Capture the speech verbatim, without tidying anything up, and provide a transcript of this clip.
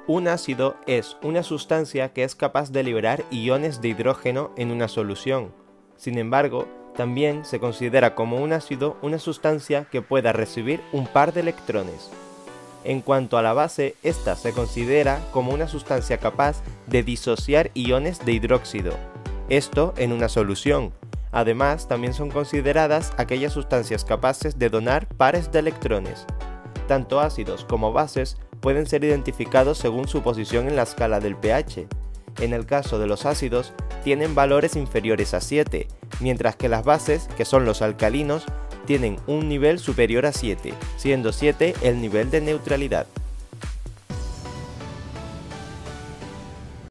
Un ácido es una sustancia que es capaz de liberar iones de hidrógeno en una solución. Sin embargo, también se considera como un ácido una sustancia que pueda recibir un par de electrones. En cuanto a la base, esta se considera como una sustancia capaz de disociar iones de hidróxido, esto en una solución. Además, también son consideradas aquellas sustancias capaces de donar pares de electrones. Tanto ácidos como bases pueden ser identificados según su posición en la escala del pH. En el caso de los ácidos, tienen valores inferiores a siete, mientras que las bases, que son los alcalinos, tienen un nivel superior a siete, siendo siete el nivel de neutralidad.